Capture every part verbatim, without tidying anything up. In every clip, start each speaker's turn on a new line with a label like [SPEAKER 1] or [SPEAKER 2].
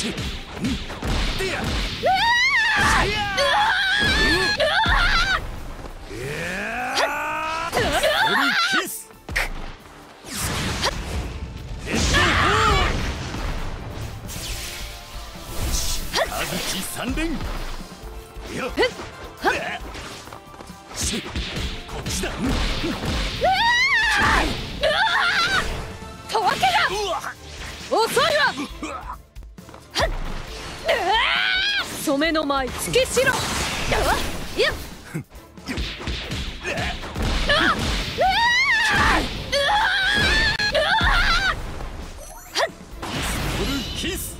[SPEAKER 1] 三連。よっ。こっちだ。
[SPEAKER 2] たわけだ。遅いわ。染めの舞つけしろ。いや。
[SPEAKER 1] キス。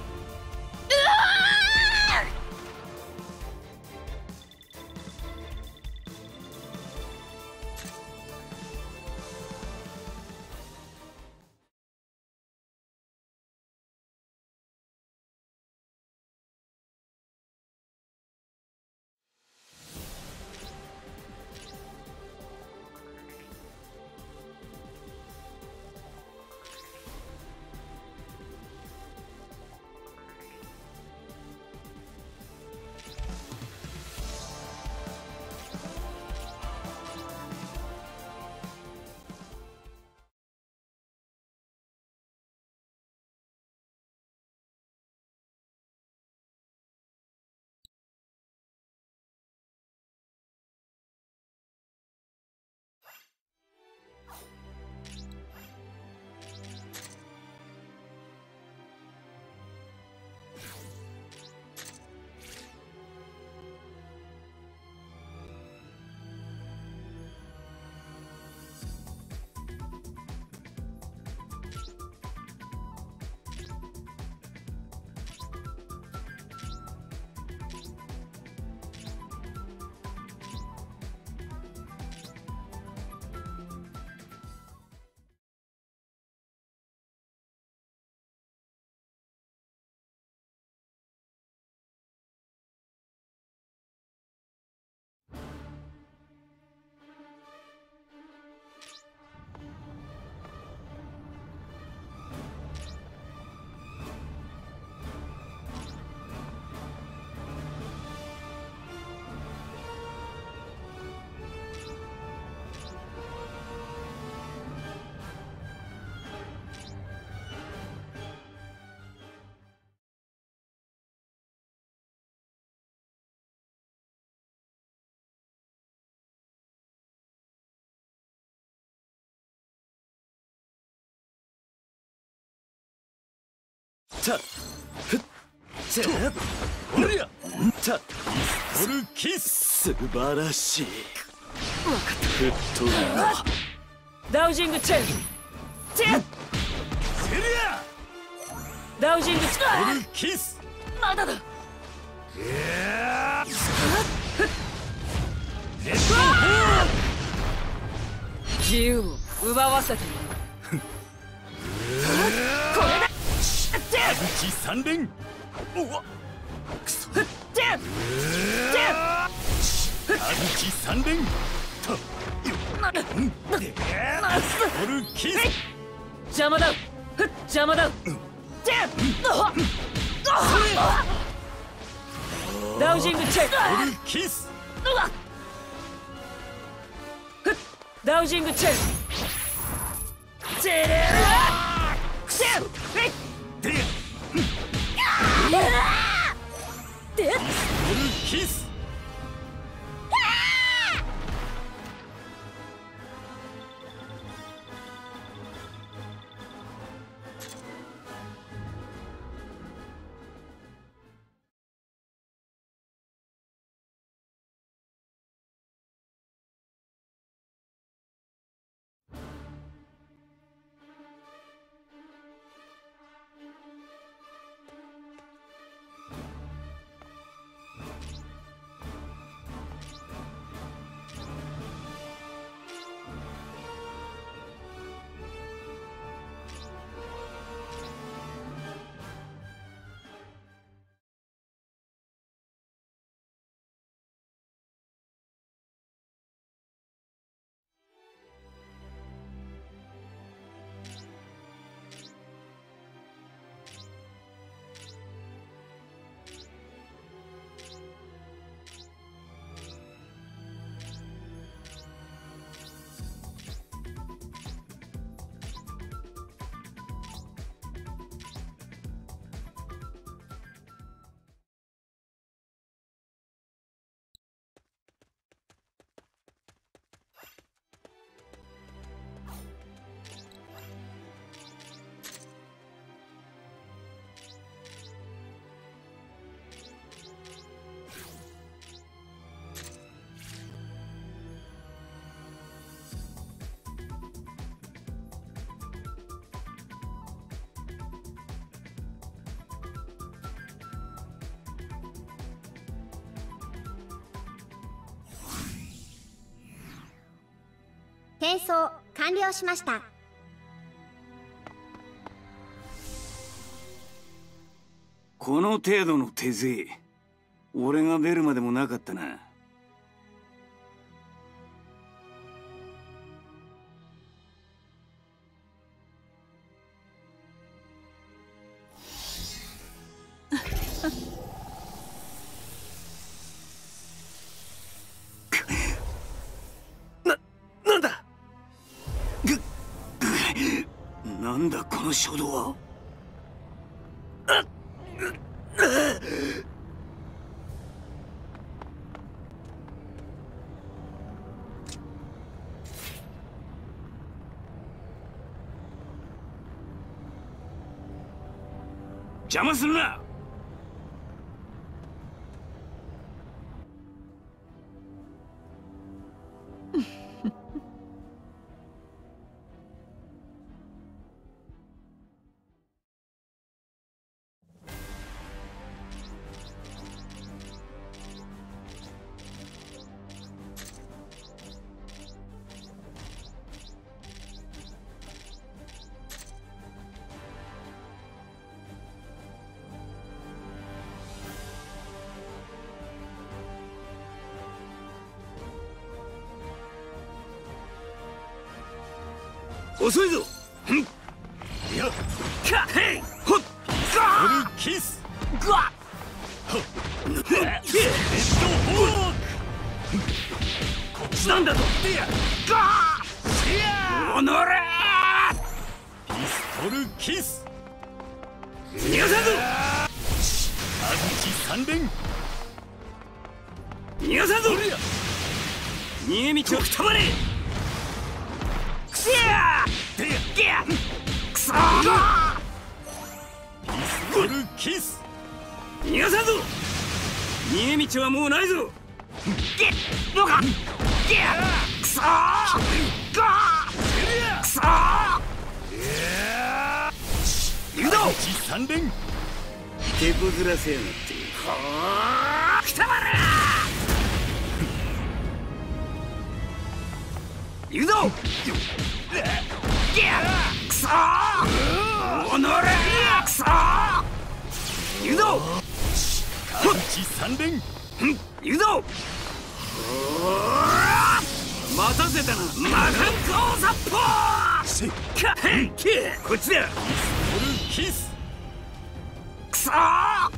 [SPEAKER 1] たふっつおりゃたピストルキス。素晴らしい。分かった。フットラ
[SPEAKER 2] ダウジングチェンジ。
[SPEAKER 1] セリア
[SPEAKER 2] ダウジングチ
[SPEAKER 1] ェンジキス。
[SPEAKER 2] まだだ。自由を奪わせてこれだ。
[SPEAKER 1] 田口三連。おわくそ。田口三連。とオルキス。
[SPEAKER 2] 邪魔だ。邪魔だ。ダウジングチェック。
[SPEAKER 1] オルキス。
[SPEAKER 2] ダウジングチェック。で
[SPEAKER 1] オルキス。
[SPEAKER 3] 転送完了しました。
[SPEAKER 4] この程度の手勢、俺が出るまでもなかったな。
[SPEAKER 1] な、なんだ。
[SPEAKER 4] ぐ、ぐ、なんだこの衝動は。あっ、邪魔するな。遅いぞ。
[SPEAKER 1] いや、
[SPEAKER 4] かへいほっ
[SPEAKER 1] オルキス
[SPEAKER 4] ガッ
[SPEAKER 1] レッドホーク。こっち
[SPEAKER 4] なんだと。ガーおのれ
[SPEAKER 1] ピストルキス。
[SPEAKER 4] 逃がさんぞ。
[SPEAKER 1] 田口三連。
[SPEAKER 4] 逃がさんぞ。逃げ道をくたばれ。くせや
[SPEAKER 1] でや
[SPEAKER 4] ギャくそー
[SPEAKER 1] ピストルキス。
[SPEAKER 4] 逃がさんぞ。逃げ道はもうないぞ。ギッどうかギャくそーガーくそー行くぞ。
[SPEAKER 1] 田口三連。
[SPEAKER 4] 手こずらせやがって。ほーくたばれ行くぞ。ギャくそーおのれくそー行くぞ。
[SPEAKER 1] 田口三連。
[SPEAKER 4] 行くぞ。待たせたな。魔漢光殺法
[SPEAKER 1] せ
[SPEAKER 4] かへいこっちだ。
[SPEAKER 1] オルキス。
[SPEAKER 4] くそー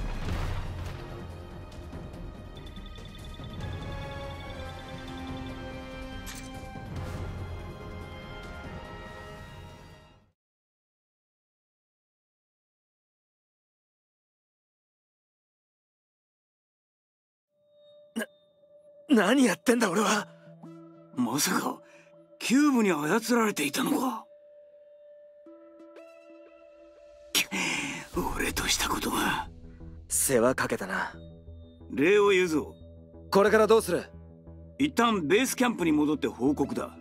[SPEAKER 1] 何やってんだ俺は。
[SPEAKER 4] まさかキューブに操られていたのか。俺としたことが。
[SPEAKER 1] 世話かけたな。
[SPEAKER 4] 礼を言うぞ。
[SPEAKER 1] これからどうする。
[SPEAKER 4] 一旦ベースキャンプに戻って報告だ。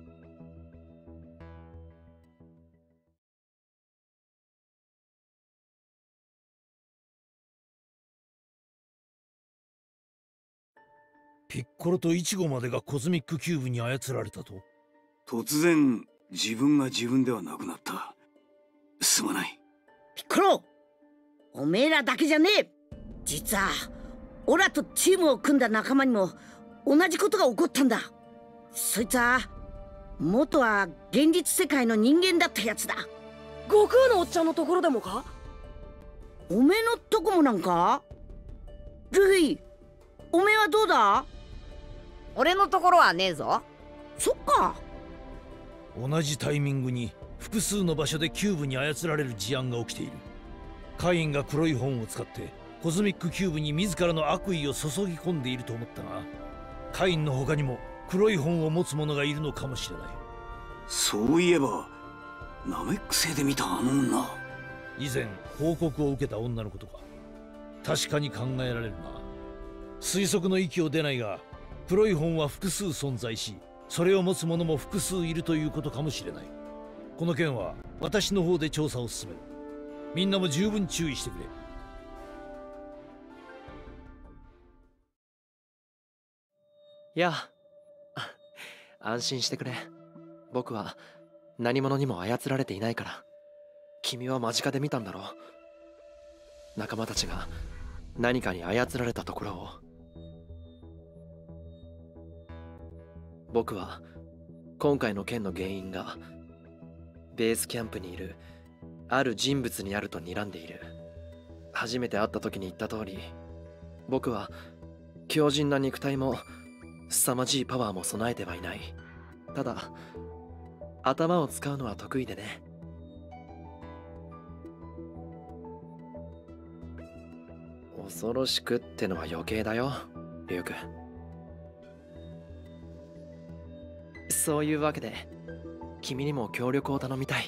[SPEAKER 5] ピッコロとイチゴまでがコズミックキューブに操られたと。
[SPEAKER 4] 突然自分が自分ではなくなった。すまない。
[SPEAKER 6] ピッコロ、おめえらだけじゃねえ。実はオラとチームを組んだ仲間にも同じことが起こったんだ。そいつは元は現実世界の人間だったやつだ。
[SPEAKER 2] 悟空のおっちゃんのところでもか。
[SPEAKER 6] おめえのとこもなんか。ルフィ、おめえはどうだ。
[SPEAKER 7] 俺のところはねえぞ。
[SPEAKER 6] そっか。
[SPEAKER 5] 同じタイミングに複数の場所でキューブに操られる事案が起きている。カインが黒い本を使ってコズミックキューブに自らの悪意を注ぎ込んでいると思ったが、カインの他にも黒い本を持つ者がいるのかもしれない。
[SPEAKER 4] そういえばナメック星で見たあの女。
[SPEAKER 5] 以前報告を受けた女のことか。確かに考えられるな。推測の域を出ないが、黒い本は複数存在し、それを持つ者も複数いるということかもしれない。この件は私の方で調査を進める。みんなも十分注意してくれ。
[SPEAKER 8] いや、安心してくれ。 僕は何者にも操られていないから。君は間近で見たんだろう。仲間たちが何かに操られたところを。僕は今回の件の原因がベースキャンプにいるある人物にあると睨んでいる。初めて会った時に言った通り、僕は強靭な肉体も凄まじいパワーも備えてはいない。ただ頭を使うのは得意でね。恐ろしくってのは余計だよ、リュウク。そういうわけで君にも協力を頼みたい。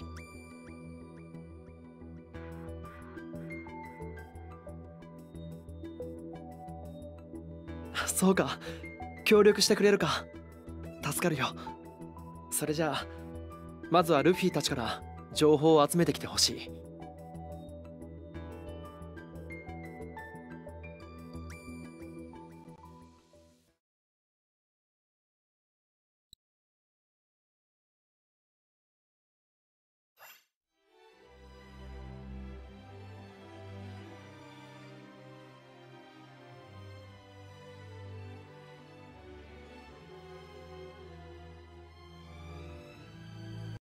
[SPEAKER 8] そうか、協力してくれるか。助かるよ。それじゃあまずはルフィたちから情報を集めてきてほしい。